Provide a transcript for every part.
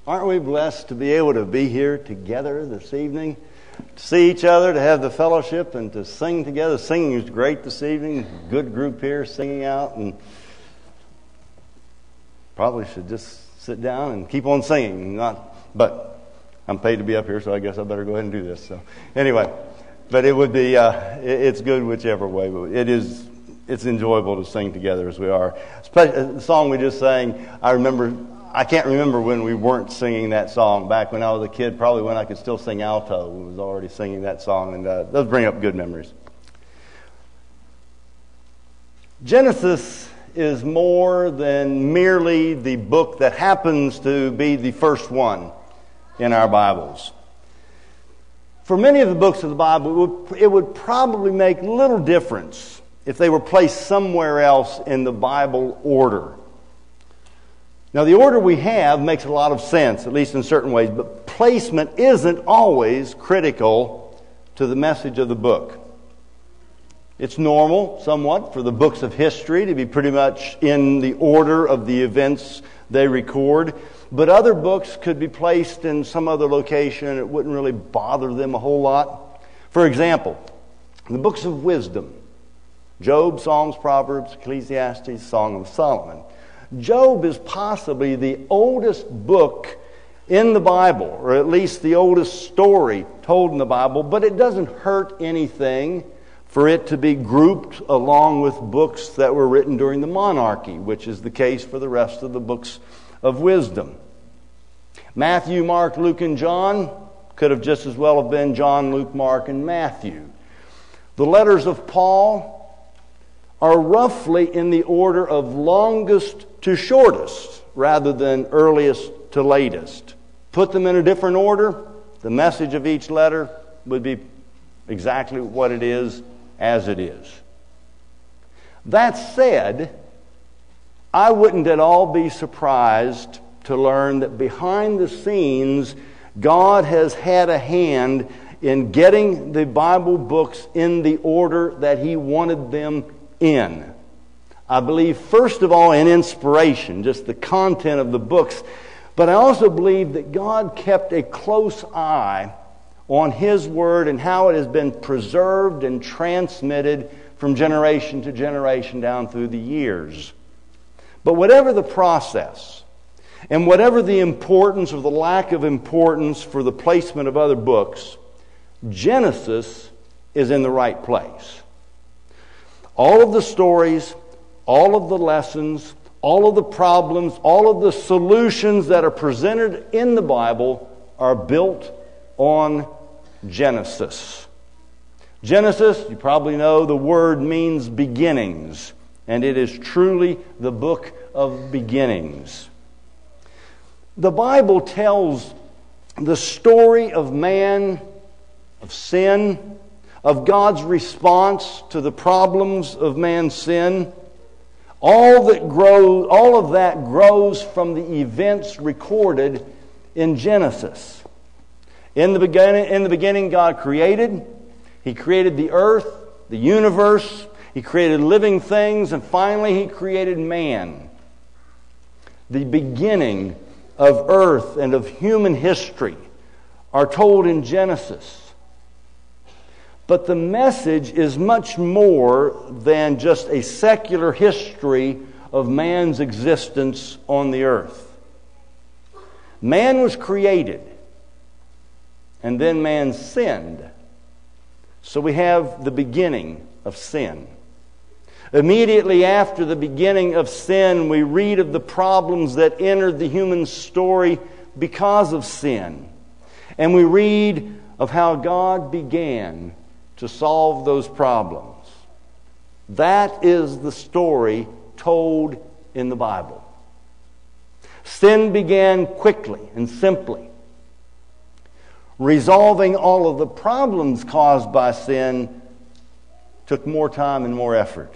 Aren't we blessed to be able to be here together this evening, to see each other, to have the fellowship, and to sing together? Singing is great this evening. Good group here singing out, and probably should just sit down and keep on singing. But I'm paid to be up here, so I guess I better go ahead and do this. So anyway, but it would be it's good whichever way. But it's enjoyable to sing together as we are. Especially the song we just sang, I can't remember when we weren't singing that song. Back when I was a kid, probably when I could still sing alto, we was already singing that song, and those bring up good memories. Genesis is more than merely the book that happens to be the first one in our Bibles. For many of the books of the Bible, it would probably make little difference if they were placed somewhere else in the Bible order. Now, the order we have makes a lot of sense, at least in certain ways, but placement isn't always critical to the message of the book. It's normal, somewhat, for the books of history to be pretty much in the order of the events they record, but other books could be placed in some other location and it wouldn't really bother them a whole lot. For example, the books of wisdom: Job, Psalms, Proverbs, Ecclesiastes, Song of Solomon. Job is possibly the oldest book in the Bible, or at least the oldest story told in the Bible, but it doesn't hurt anything for it to be grouped along with books that were written during the monarchy, which is the case for the rest of the books of wisdom. Matthew, Mark, Luke, and John could have just as well have been John, Luke, Mark, and Matthew. The letters of Paul are roughly in the order of longest to shortest, rather than earliest to latest. Put them in a different order, the message of each letter would be exactly what it is as it is. That said, I wouldn't at all be surprised to learn that behind the scenes, God has had a hand in getting the Bible books in the order that He wanted them in. I believe, first of all, in inspiration, just the content of the books, but I also believe that God kept a close eye on His Word and how it has been preserved and transmitted from generation to generation down through the years. But whatever the process, and whatever the importance or the lack of importance for the placement of other books, Genesis is in the right place. All of the stories, all of the lessons, all of the problems, all of the solutions that are presented in the Bible are built on Genesis. Genesis, you probably know, the word means beginnings, and it is truly the book of beginnings. The Bible tells the story of man, of sin, of God's response to the problems of man's sin. All of that grows from the events recorded in Genesis. In the beginning, God created. He created the earth, the universe. He created living things, and finally He created man. The beginning of earth and of human history are told in Genesis. But the message is much more than just a secular history of man's existence on the earth. Man was created, and then man sinned. So we have the beginning of sin. Immediately after the beginning of sin, we read of the problems that entered the human story because of sin. And we read of how God began to solve those problems. That is the story told in the Bible. Sin began quickly and simply. Resolving all of the problems caused by sin took more time and more effort.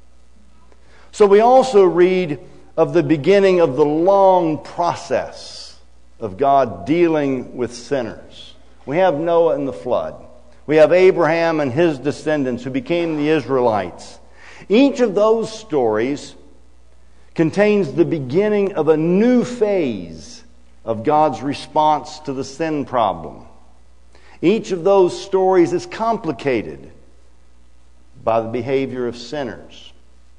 So we also read of the beginning of the long process of God dealing with sinners. We have Noah and the flood. We have Abraham and his descendants who became the Israelites. Each of those stories contains the beginning of a new phase of God's response to the sin problem. Each of those stories is complicated by the behavior of sinners.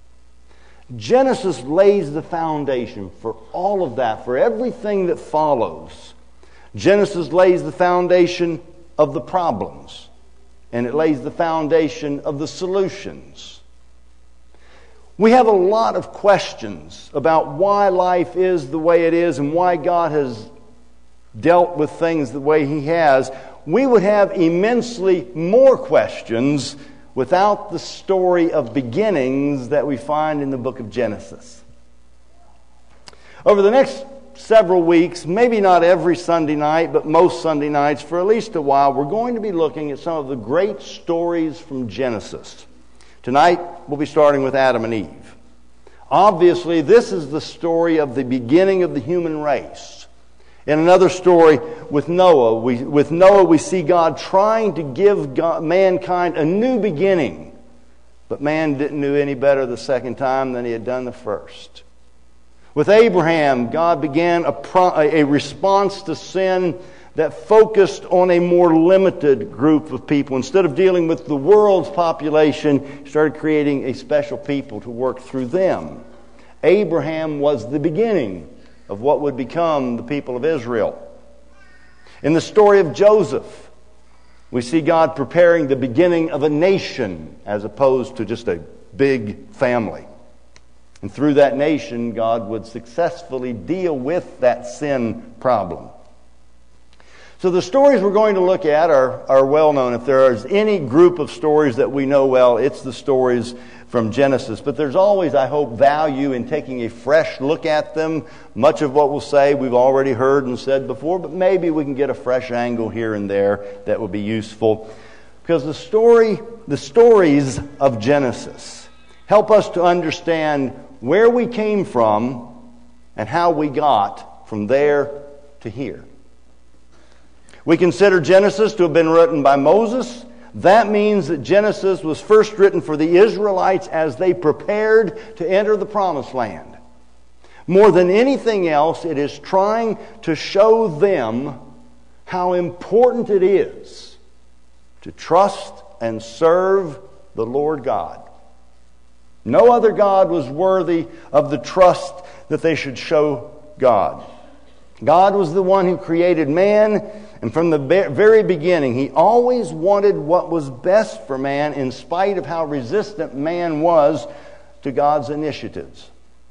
Genesis lays the foundation for all of that, for everything that follows. Genesis lays the foundation of the problems, and it lays the foundation of the solutions. We have a lot of questions about why life is the way it is and why God has dealt with things the way He has. We would have immensely more questions without the story of beginnings that we find in the book of Genesis. Over the next several weeks, maybe not every Sunday night, but most Sunday nights for at least a while, we're going to be looking at some of the great stories from Genesis. Tonight, we'll be starting with Adam and Eve. Obviously, this is the story of the beginning of the human race. In another story with Noah, we see God trying to give mankind a new beginning. But man didn't do any better the second time than he had done the first. With Abraham, God began a response to sin that focused on a more limited group of people. Instead of dealing with the world's population, He started creating a special people to work through them. Abraham was the beginning of what would become the people of Israel. In the story of Joseph, we see God preparing the beginning of a nation as opposed to just a big family. And through that nation, God would successfully deal with that sin problem. So the stories we're going to look at are well known. If there is any group of stories that we know well, it's the stories from Genesis. But there's always, I hope, value in taking a fresh look at them. Much of what we'll say we've already heard and said before, but maybe we can get a fresh angle here and there that would be useful. Because the stories of Genesis help us to understand where we came from and how we got from there to here. We consider Genesis to have been written by Moses. That means that Genesis was first written for the Israelites as they prepared to enter the Promised Land. More than anything else, it is trying to show them how important it is to trust and serve the Lord God. No other God was worthy of the trust that they should show God. God was the one who created man, and from the very beginning, He always wanted what was best for man in spite of how resistant man was to God's initiatives.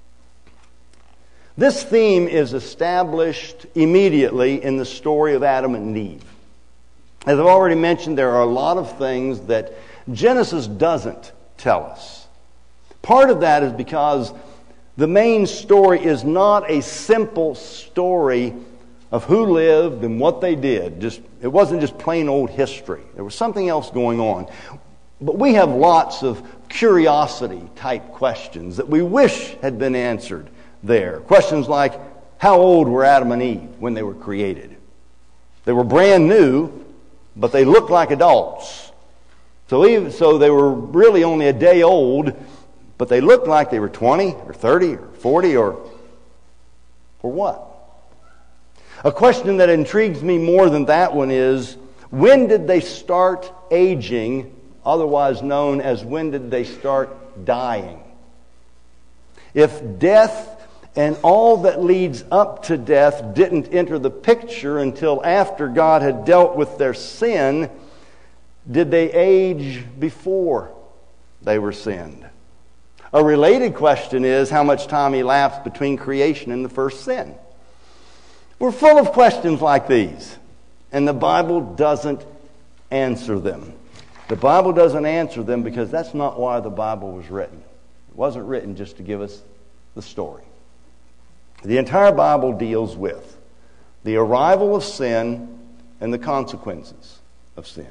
This theme is established immediately in the story of Adam and Eve. As I've already mentioned, there are a lot of things that Genesis doesn't tell us. Part of that is because the main story is not a simple story of who lived and what they did. It wasn't just plain old history. There was something else going on. But we have lots of curiosity-type questions that we wish had been answered there. Questions like, how old were Adam and Eve when they were created? They were brand new, but they looked like adults. So they were really only a day old, but they looked like they were 20 or 30 or 40 or what? A question that intrigues me more than that one is, when did they start aging, otherwise known as when did they start dying? If death and all that leads up to death didn't enter the picture until after God had dealt with their sin, did they age before they were sinned? A related question is how much time elapsed between creation and the first sin. We're full of questions like these, and the Bible doesn't answer them. The Bible doesn't answer them because that's not why the Bible was written. It wasn't written just to give us the story. The entire Bible deals with the arrival of sin and the consequences of sin.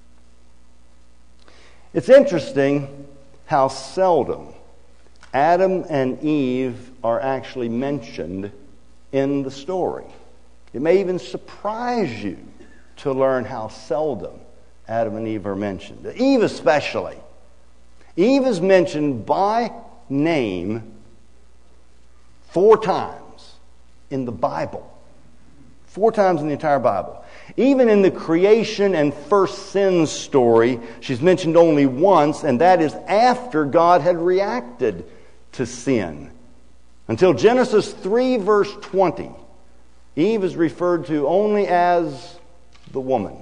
It's interesting how seldom Adam and Eve are actually mentioned in the story. It may even surprise you to learn how seldom Adam and Eve are mentioned. Eve especially. Eve is mentioned by name 4 times in the Bible. 4 times in the entire Bible. Even in the creation and first sin story, she's mentioned only once, and that is after God had reacted to sin. Until Genesis 3, verse 20, Eve is referred to only as the woman.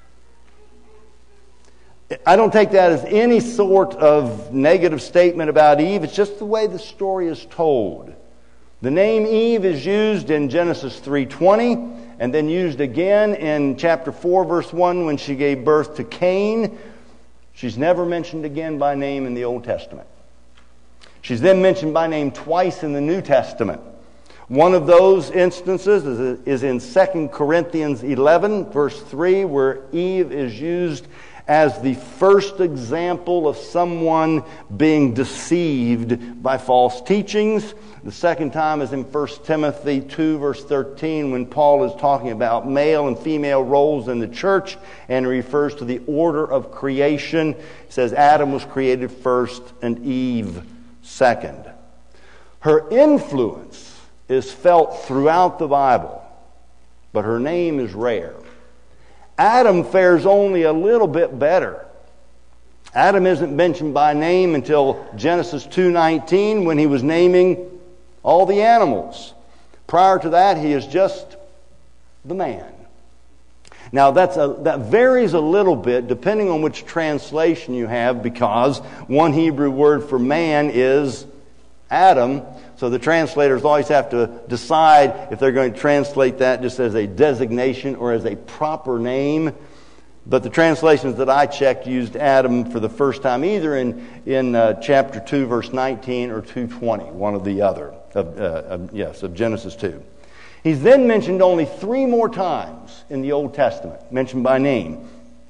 I don't take that as any sort of negative statement about Eve. It's just the way the story is told. The name Eve is used in Genesis 3:20 and then used again in chapter 4, verse 1 when she gave birth to Cain. She's never mentioned again by name in the Old Testament. She's then mentioned by name twice in the New Testament. One of those instances is in 2 Corinthians 11, verse 3, where Eve is used as the first example of someone being deceived by false teachings. The second time is in 1 Timothy 2, verse 13, when Paul is talking about male and female roles in the church and refers to the order of creation. He says Adam was created first and Eve second. Her influence is felt throughout the Bible, but her name is rare. Adam fares only a little bit better. Adam isn't mentioned by name until Genesis 2:19 when he was naming all the animals. Prior to that, he is just the man. Now, that varies a little bit depending on which translation you have, because one Hebrew word for man is Adam. So the translators always have to decide if they're going to translate that just as a designation or as a proper name. But the translations that I checked used Adam for the first time either in chapter 2, verse 19 or 2:20, one or the other of Genesis 2. He's then mentioned only 3 more times in the Old Testament, mentioned by name.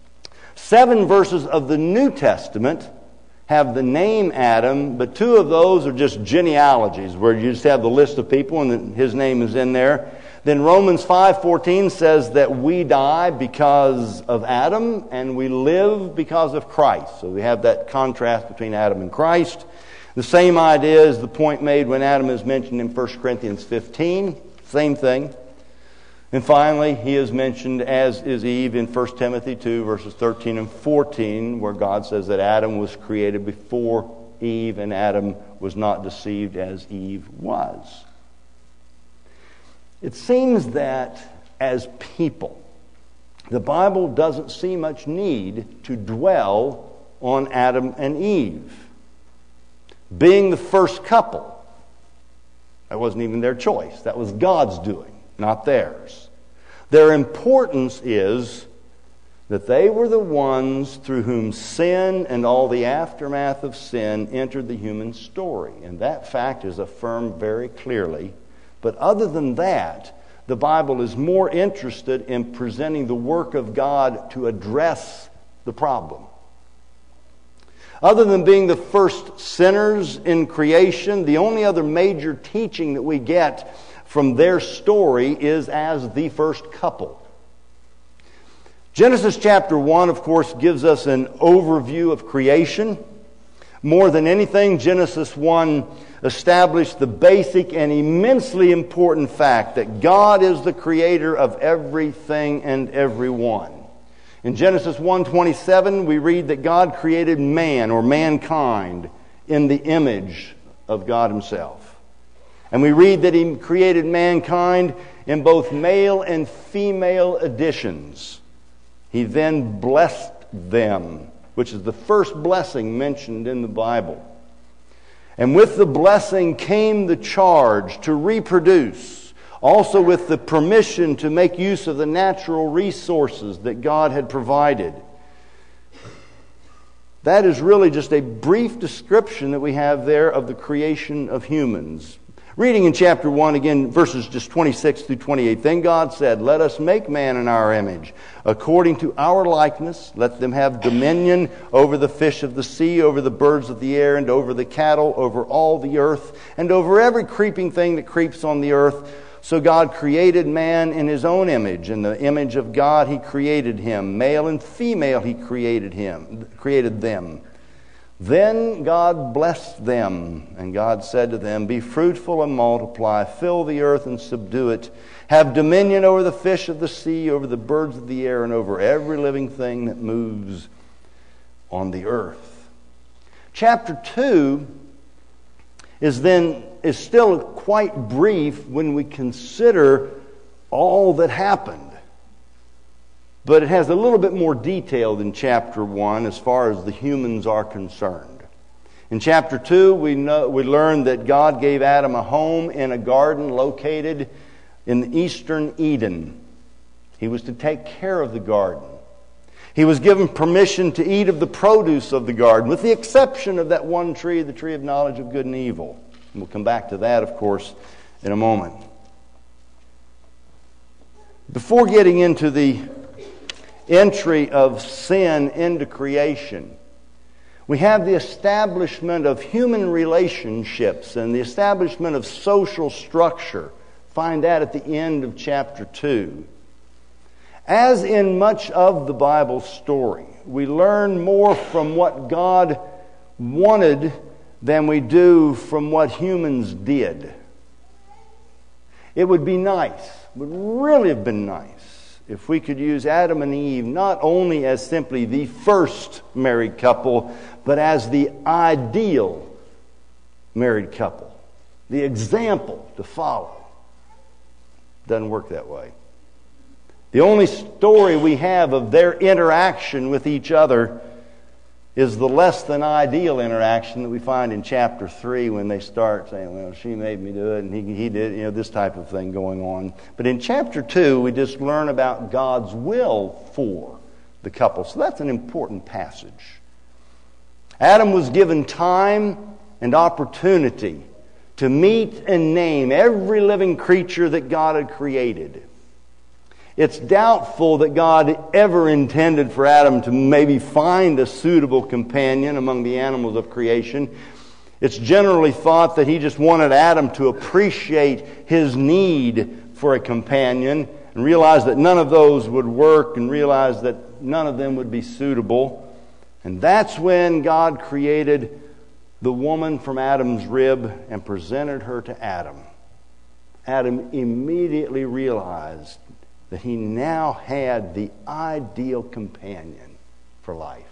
7 verses of the New Testament have the name Adam, but 2 of those are just genealogies, where you just have the list of people and his name is in there. Then Romans 5:14 says that we die because of Adam and we live because of Christ. So we have that contrast between Adam and Christ. The same idea is the point made when Adam is mentioned in 1 Corinthians 15. Same thing. And finally, he is mentioned, as is Eve, in 1 Timothy 2, verses 13 and 14, where God says that Adam was created before Eve, and Adam was not deceived as Eve was. It seems that, as people, the Bible doesn't see much need to dwell on Adam and Eve. Being the first couple, that wasn't even their choice. That was God's doing, not theirs. Their importance is that they were the ones through whom sin and all the aftermath of sin entered the human story. And that fact is affirmed very clearly. But other than that, the Bible is more interested in presenting the work of God to address the problem. Other than being the first sinners in creation, the only other major teaching that we get from their story is as the first couple. Genesis chapter 1, of course, gives us an overview of creation. More than anything, Genesis 1 established the basic and immensely important fact that God is the creator of everything and everyone. In Genesis 1:27, we read that God created man, or mankind, in the image of God himself. And we read that he created mankind in both male and female editions. He then blessed them, which is the first blessing mentioned in the Bible. And with the blessing came the charge to reproduce, also with the permission to make use of the natural resources that God had provided. That is really just a brief description that we have there of the creation of humans. Reading in chapter 1 again, verses just 26 through 28. Then God said, "Let us make man in our image, according to our likeness. Let them have dominion over the fish of the sea, over the birds of the air, and over the cattle, over all the earth, and over every creeping thing that creeps on the earth." So God created man in his own image. In the image of God he created him. Male and female he created them. Then God blessed them, and God said to them, "Be fruitful and multiply, fill the earth and subdue it, have dominion over the fish of the sea, over the birds of the air, and over every living thing that moves on the earth. Chapter 2 is still quite brief when we consider all that happened. But it has a little bit more detail than chapter 1 as far as the humans are concerned. In chapter 2, we learn that God gave Adam a home in a garden located in the eastern Eden. He was to take care of the garden. He was given permission to eat of the produce of the garden, with the exception of that one tree, the tree of knowledge of good and evil. And we'll come back to that, of course, in a moment. Before getting into the entry of sin into creation, we have the establishment of human relationships and the establishment of social structure. Find that at the end of chapter 2. As in much of the Bible story, we learn more from what God wanted than we do from what humans did. It would be nice, would really have been nice, if we could use Adam and Eve not only as simply the first married couple, but as the ideal married couple, the example to follow. Doesn't work that way. The only story we have of their interaction with each other is the less than ideal interaction that we find in chapter 3 when they start saying, well, she made me do it and he did, this type of thing going on. But in chapter 2, we just learn about God's will for the couple. So that's an important passage. Adam was given time and opportunity to meet and name every living creature that God had created. It's doubtful that God ever intended for Adam to maybe find a suitable companion among the animals of creation. It's generally thought that he just wanted Adam to appreciate his need for a companion and realize that none of those would work and realize that none of them would be suitable. And that's when God created the woman from Adam's rib and presented her to Adam. Adam immediately realized that he now had the ideal companion for life.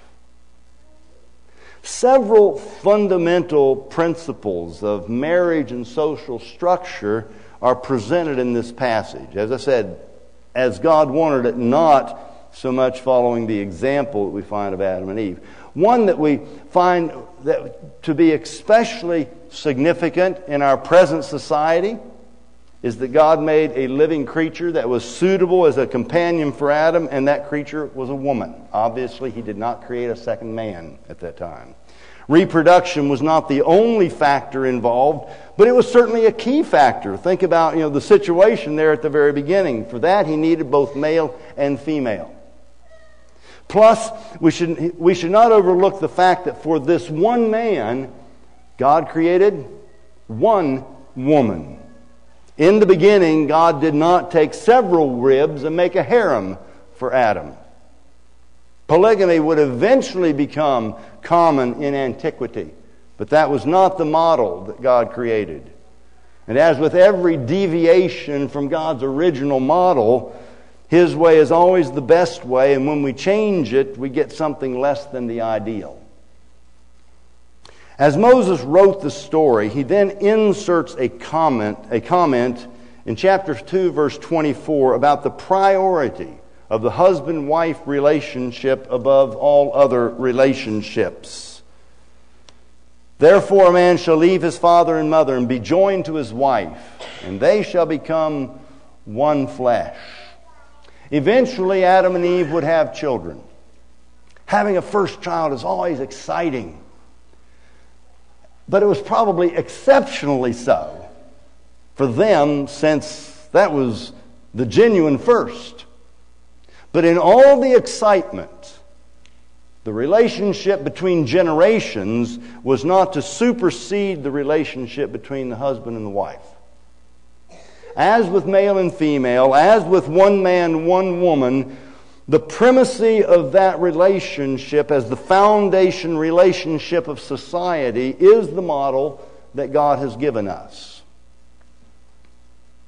Several fundamental principles of marriage and social structure are presented in this passage. As I said, as God wanted it, not so much following the example that we find of Adam and Eve. One that we find that to be especially significant in our present society is that God made a living creature that was suitable as a companion for Adam, and that creature was a woman. Obviously, he did not create a second man at that time. Reproduction was not the only factor involved, but it was certainly a key factor. Think about, the situation there at the very beginning. For that, he needed both male and female. Plus, we should not overlook the fact that for this one man, God created one woman. In the beginning, God did not take several ribs and make a harem for Adam. Polygamy would eventually become common in antiquity, but that was not the model that God created. And as with every deviation from God's original model, His way is always the best way, and when we change it, we get something less than the ideal. As Moses wrote the story, he then inserts a comment in chapter 2, verse 24, about the priority of the husband-wife relationship above all other relationships. Therefore a man shall leave his father and mother and be joined to his wife, and they shall become one flesh. Eventually, Adam and Eve would have children. Having a first child is always exciting. But it was probably exceptionally so for them, since that was the genuine first. But in all the excitement, the relationship between generations was not to supersede the relationship between the husband and the wife. As with male and female, as with one man, one woman, the primacy of that relationship as the foundation relationship of society is the model that God has given us.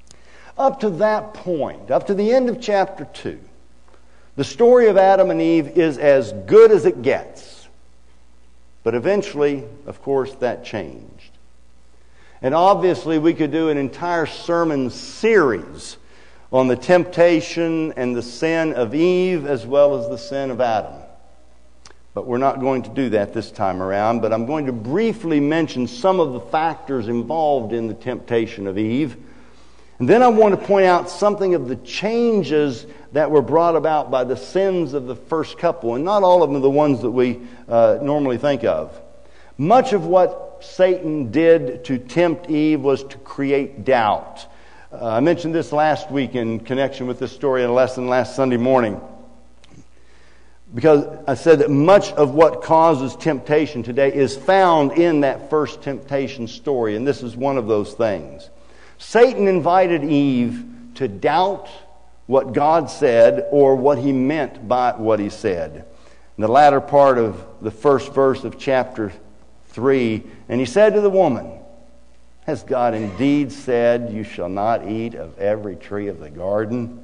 Up to that point, up to the end of chapter 2, the story of Adam and Eve is as good as it gets. But eventually, of course, that changed. And obviously, we could do an entire sermon series on the temptation and the sin of Eve as well as the sin of Adam. But we're not going to do that this time around. But I'm going to briefly mention some of the factors involved in the temptation of Eve. And then I want to point out something of the changes that were brought about by the sins of the first couple. And not all of them are the ones that we normally think of. Much of what Satan did to tempt Eve was to create doubt. I mentioned this last week in connection with this story in a lesson last Sunday morning. Because I said that much of what causes temptation today is found in that first temptation story. And this is one of those things. Satan invited Eve to doubt what God said or what he meant by what he said. In the latter part of the first verse of chapter 3, and he said to the woman, "Has God indeed said, you shall not eat of every tree of the garden?"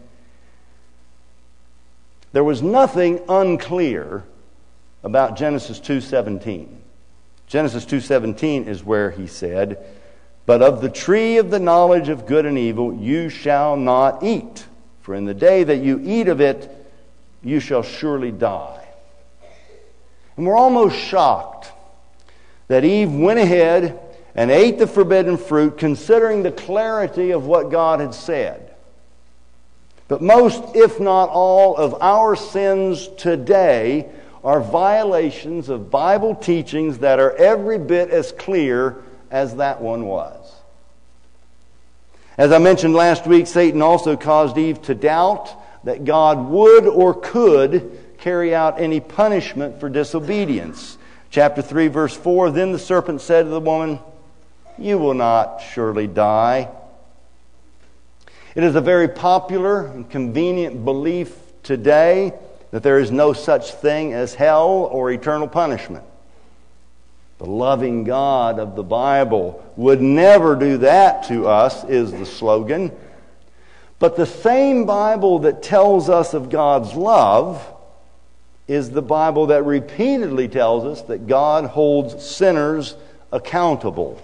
There was nothing unclear about Genesis 2:17. Genesis 2:17 is where he said, "But of the tree of the knowledge of good and evil you shall not eat, for in the day that you eat of it, you shall surely die." And we're almost shocked that Eve went ahead and ate the forbidden fruit, considering the clarity of what God had said. But most, if not all, of our sins today are violations of Bible teachings that are every bit as clear as that one was. As I mentioned last week, Satan also caused Eve to doubt that God would or could carry out any punishment for disobedience. Chapter 3, verse 4, "Then the serpent said to the woman, 'You will not surely die.'" It is a very popular and convenient belief today that there is no such thing as hell or eternal punishment. The loving God of the Bible would never do that to us, is the slogan. But the same Bible that tells us of God's love is the Bible that repeatedly tells us that God holds sinners accountable.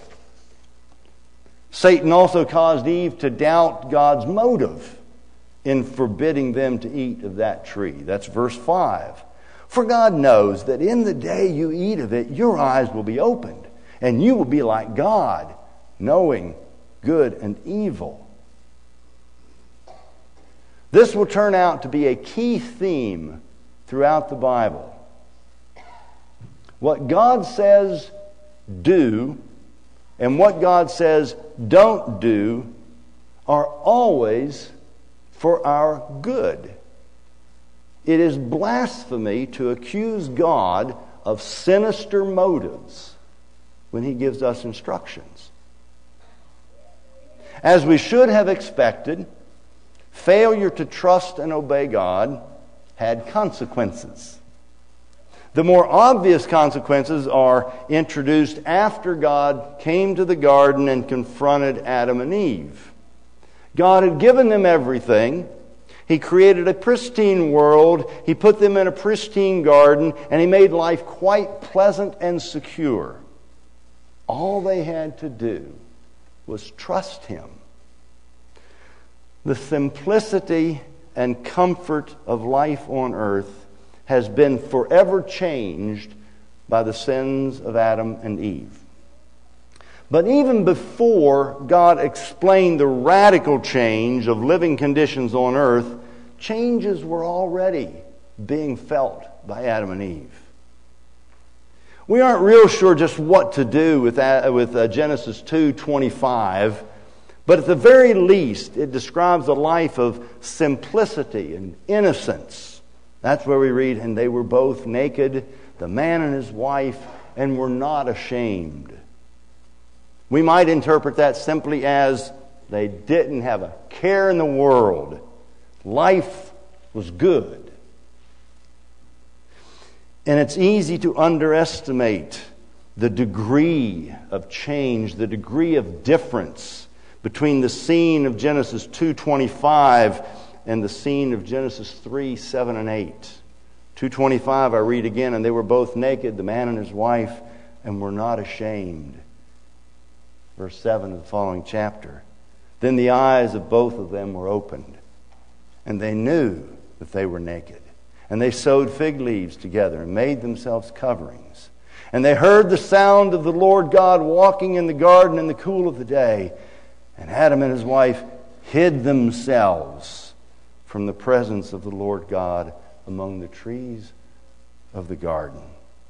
Satan also caused Eve to doubt God's motive in forbidding them to eat of that tree. That's verse 5. "For God knows that in the day you eat of it, your eyes will be opened, and you will be like God, knowing good and evil." This will turn out to be a key theme throughout the Bible. What God says do and what God says don't do are always for our good. It is blasphemy to accuse God of sinister motives when He gives us instructions. As we should have expected, failure to trust and obey God had consequences. The more obvious consequences are introduced after God came to the garden and confronted Adam and Eve. God had given them everything. He created a pristine world. He put them in a pristine garden, and He made life quite pleasant and secure. All they had to do was trust Him. The simplicity and comfort of life on earth has been forever changed by the sins of Adam and Eve. But even before God explained the radical change of living conditions on earth, changes were already being felt by Adam and Eve. We aren't real sure just what to do with Genesis 2:25. But at the very least, it describes a life of simplicity and innocence. That's where we read, "And they were both naked, the man and his wife, and were not ashamed." We might interpret that simply as they didn't have a care in the world. Life was good. And it's easy to underestimate the degree of change, the degree of difference between the scene of Genesis 2:25 and the scene of Genesis 3:7 and 8. 2:25 I read again, and they were both naked, the man and his wife, and were not ashamed. Verse 7 of the following chapter. Then the eyes of both of them were opened, and they knew that they were naked. And they sewed fig leaves together and made themselves coverings. And they heard the sound of the Lord God walking in the garden in the cool of the day. And Adam and his wife hid themselves from the presence of the Lord God among the trees of the garden.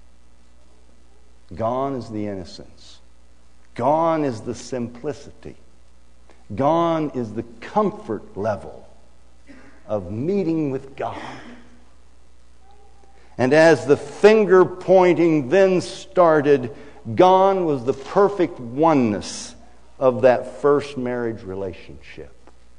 Gone is the innocence. Gone is the simplicity. Gone is the comfort level of meeting with God. And as the finger pointing then started, gone was the perfect oneness of that first marriage relationship.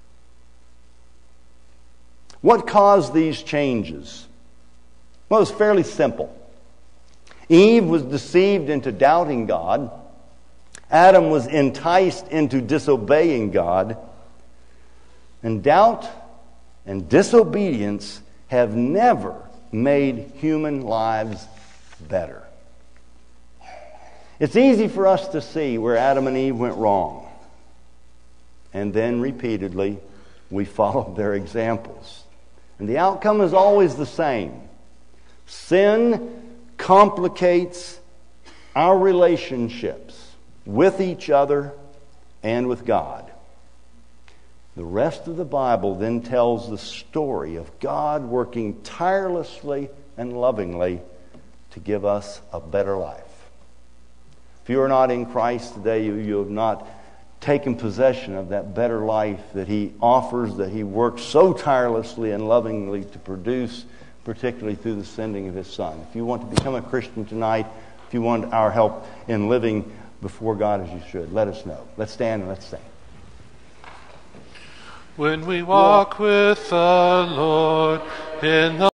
What caused these changes? Well, it was fairly simple. Eve was deceived into doubting God. Adam was enticed into disobeying God. And doubt and disobedience have never made human lives better. It's easy for us to see where Adam and Eve went wrong. And then repeatedly, we followed their examples. And the outcome is always the same. Sin complicates our relationships with each other and with God. The rest of the Bible then tells the story of God working tirelessly and lovingly to give us a better life. If you are not in Christ today, you have not taken possession of that better life that He offers, that He works so tirelessly and lovingly to produce, particularly through the sending of His Son. If you want to become a Christian tonight, if you want our help in living before God as you should, let us know. Let's stand and let's sing. When we walk with the Lord in the